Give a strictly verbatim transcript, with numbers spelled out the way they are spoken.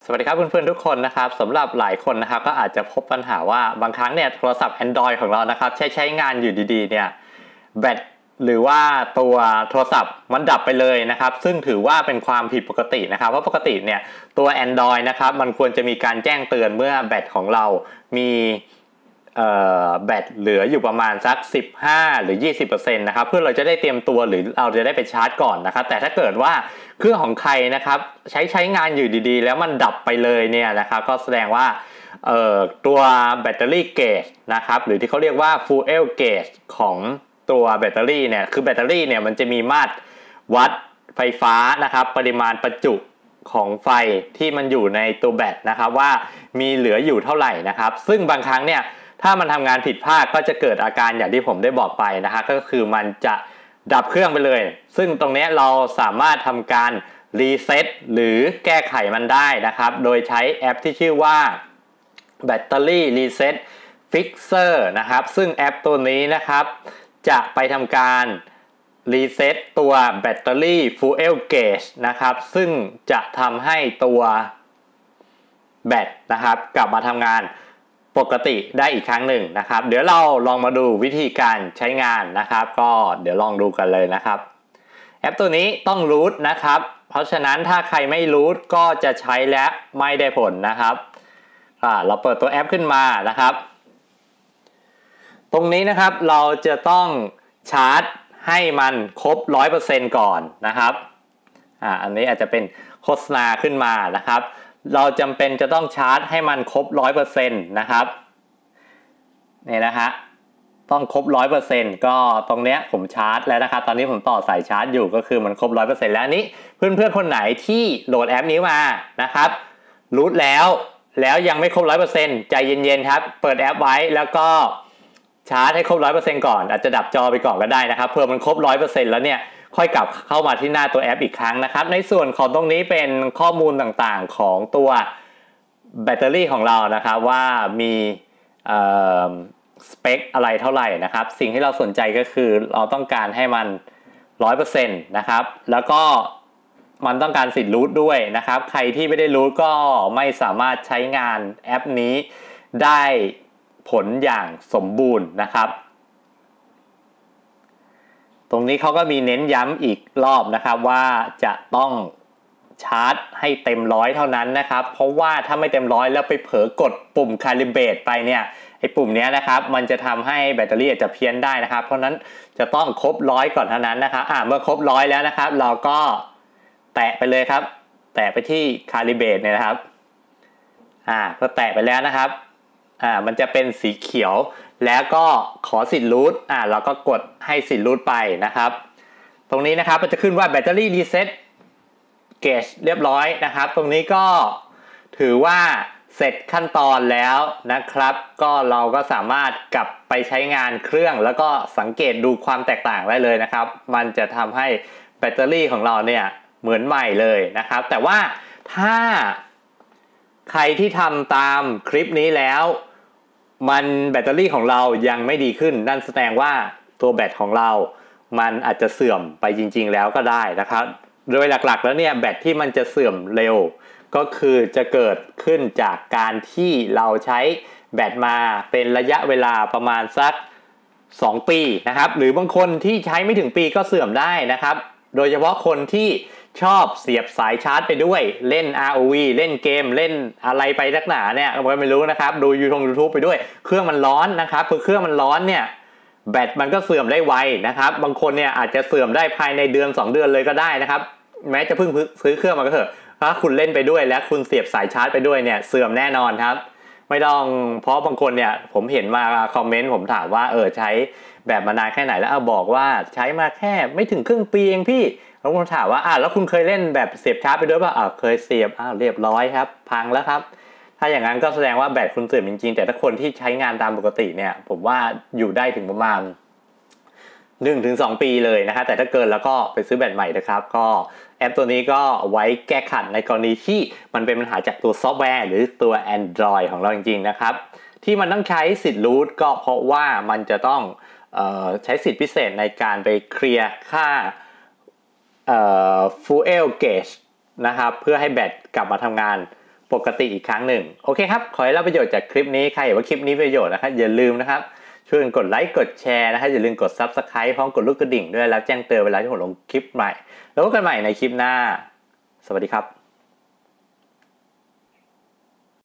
สวัสดีครับเพื่อนๆทุกคนนะครับสำหรับหลายคนนะครับก็อาจจะพบปัญหาว่าบางครั้งเนี่ยโทรศัพท์ Android ของเรานะครับใช้ใช้งานอยู่ดีๆเนี่ยแบตหรือว่าตัวโทรศัพท์มันดับไปเลยนะครับซึ่งถือว่าเป็นความผิดปกตินะครับเพราะปกติเนี่ยตัว Android นะครับมันควรจะมีการแจ้งเตือนเมื่อแบตของเรามีแบตเหลืออยู่ประมาณสักสิบห้าหรือ ยี่สิบเปอร์เซ็นต์ นะครับเพื่อเราจะได้เตรียมตัวหรือเราจะได้ไปชาร์จก่อนนะครับแต่ถ้าเกิดว่าเครื่องของใครนะครับใช้ใช้งานอยู่ดีๆแล้วมันดับไปเลยเนี่ยนะครับก็แสดงว่าเอ่อตัวแบตเตอรี่เกจนะครับหรือที่เขาเรียกว่า fuel gauge ของตัวแบตเตอรี่เนี่ยคือแบตเตอรี่เนี่ยมันจะมีมาตรวัดไฟฟ้านะครับปริมาณประจุของไฟที่มันอยู่ในตัวแบตนะครับว่ามีเหลืออยู่เท่าไหร่นะครับซึ่งบางครั้งเนี่ยถ้ามันทำงานผิดพลาดก็จะเกิดอาการอย่างที่ผมได้บอกไปนะฮะก็คือมันจะดับเครื่องไปเลยซึ่งตรงนี้เราสามารถทำการรีเซ็ตหรือแก้ไขมันได้นะครับโดยใช้แอปที่ชื่อว่า Battery Reset Fixer นะครับซึ่งแอปตัวนี้นะครับจะไปทำการรีเซ็ตตัวแบตเตอรี่ Fuel Gauge นะครับซึ่งจะทำให้ตัวแบตนะครับกลับมาทำงานปกติได้อีกครั้งหนึ่งนะครับเดี๋ยวเราลองมาดูวิธีการใช้งานนะครับก็เดี๋ยวลองดูกันเลยนะครับแอปตัวนี้ต้องรูทนะครับเพราะฉะนั้นถ้าใครไม่รูทก็จะใช้และไม่ได้ผลนะครับอ่าเราเปิดตัวแอปขึ้นมานะครับตรงนี้นะครับเราจะต้องชาร์จให้มันครบ ร้อยเปอร์เซ็นต์ ก่อนนะครับอ่าอันนี้อาจจะเป็นโฆษณาขึ้นมานะครับเราจำเป็นจะต้องชาร์จให้มันครบ ร้อยเปอร์เซ็นต์ นะครับนี่นะฮะต้องครบ ร้อยเปอร์เซ็นต์ ก็ตรงเนี้ยผมชาร์จแล้วนะครับตอนนี้ผมต่อสายชาร์จอยู่ก็คือมันครบ ร้อยเปอร์เซ็นต์ แล้วนี้เพื่อนๆคนไหนที่โหลดแอปนี้มานะครับรูทแล้วแล้วยังไม่ครบ ร้อยเปอร์เซ็นต์ ใจเย็นๆครับเปิดแอปไว้แล้วก็ชาร์จให้ครบ ร้อยเปอร์เซ็นต์ ก่อนอาจจะดับจอไปก่อนก็ได้นะครับเพื่อมันครบ ร้อยเปอร์เซ็นต์ แล้วเนี่ยค่อยกลับเข้ามาที่หน้าตัวแอปอีกครั้งนะครับในส่วนของตรงนี้เป็นข้อมูลต่างๆของตัวแบตเตอรี่ของเรานะครับว่ามีสเปคอะไรเท่าไหร่นะครับสิ่งที่เราสนใจก็คือเราต้องการให้มัน ร้อยเปอร์เซ็นต์ นะครับแล้วก็มันต้องการสิทธิ์รูทด้วยนะครับใครที่ไม่ได้รูทก็ไม่สามารถใช้งานแอปนี้ได้ผลอย่างสมบูรณ์นะครับตรงนี้เขาก็มีเน้นย้ำอีกรอบนะครับว่าจะต้องชาร์จให้เต็มร้อยเท่านั้นนะครับเพราะว่าถ้าไม่เต็มร้อยแล้วไปเผลอกดปุ่ม Calibrate ไปเนี่ยไอ้ปุ่มนี้นะครับมันจะทำให้แบตเตอรี่อาจจะเพี้ยนได้นะครับเพราะนั้นจะต้องครบร้อยก่อนเท่านั้นนะครับอ่าเมื่อครบร้อยแล้วนะครับเราก็แตะไปเลยครับแตะไปที่ Calibrate เนี่ยนะครับอ่าพอแตะไปแล้วนะครับอ่ามันจะเป็นสีเขียวแล้วก็ขอสิทธิ์รูทอ่าเราก็กดให้สิทธิ์รูทไปนะครับตรงนี้นะครับมันจะขึ้นว่าแบตเตอรี่รีเซ็ตเกจเรียบร้อยนะครับตรงนี้ก็ถือว่าเสร็จขั้นตอนแล้วนะครับก็เราก็สามารถกลับไปใช้งานเครื่องแล้วก็สังเกตดูความแตกต่างได้เลยนะครับมันจะทำให้แบตเตอรี่ของเราเนี่ยเหมือนใหม่เลยนะครับแต่ว่าถ้าใครที่ทำตามคลิปนี้แล้วมันแบตเตอรี่ของเรายังไม่ดีขึ้นนั่นแสดงว่าตัวแบตของเรามันอาจจะเสื่อมไปจริงๆแล้วก็ได้นะครับโดยหลักๆแล้วเนี่ยแบตที่มันจะเสื่อมเร็วก็คือจะเกิดขึ้นจากการที่เราใช้แบตมาเป็นระยะเวลาประมาณสักสองปีนะครับหรือบางคนที่ใช้ไม่ถึงปีก็เสื่อมได้นะครับโดยเฉพาะคนที่ชอบเสียบสายชาร์จไปด้วยเล่น อาร์ โอ วี เล่นเกมเล่นอะไรไปนักหนาเนี่ยก็ไม่รู้นะครับดู YouTube YouTube ไปด้วยเครื่องมันร้อนนะครับพอเครื่องมันร้อนเนี่ยแบตมันก็เสื่อมได้ไวนะครับบางคนเนี่ยอาจจะเสื่อมได้ภายในเดือนสองเดือนเลยก็ได้นะครับแม้จะเพิ่งซื้อเครื่องมาก็เถอะถ้าคุณเล่นไปด้วยและคุณเสียบสายชาร์จไปด้วยเนี่ยเสื่อมแน่นอนครับไม่ต้องเพราะบางคนเนี่ยผมเห็นมาคอมเมนต์ผมถามว่าเออใช้แบบมานานแค่ไหนแล้วเอาบอกว่าใช้มาแค่ไม่ถึงครึ่งปีเองพี่แล้วผมถามว่าอ่ะแล้วคุณเคยเล่นแบบเสียบชาร์จไปด้วยป่ะอ่ะเคยเสียบอ้าวเรียบร้อยครับพังแล้วครับถ้าอย่างนั้นก็แสดงว่าแบตคุณเสื่อมจริงๆแต่ถ้าคนที่ใช้งานตามปกติเนี่ยผมว่าอยู่ได้ถึงประมาณ หนึ่งถึงสอง ปีเลยนะครับแต่ถ้าเกินแล้วก็ไปซื้อแบตใหม่นะครับก็แอปตัวนี้ก็ไว้แก้ขัดในกรณีที่มันเป็นปัญหาจากตัวซอฟต์แวร์หรือตัว Android ของเราจริงๆนะครับที่มันต้องใช้สิทธิ์รูทก็เพราะว่ามันจะต้องเอ่อใช้สิทธิพิเศษในการไปเคลียร์ค่าเอ่อ fuel gauge นะครับเพื่อให้แบตกลับมาทำงานปกติอีกครั้งหนึ่งโอเคครับขอให้รับประโยชน์จากคลิปนี้ใครเห็นว่าคลิปนี้ประโยชน์นะครับอย่าลืมนะครับช่วยกดไลค์กดแชร์นะครับอย่าลืมกด ซับสไครบ์ พร้อมกดลูกกระดิ่งด้วยแล้วแจ้งเตือนเวลาที่ผมลงคลิปใหม่แล้วพบกันใหม่ในคลิปหน้าสวัสดีครับ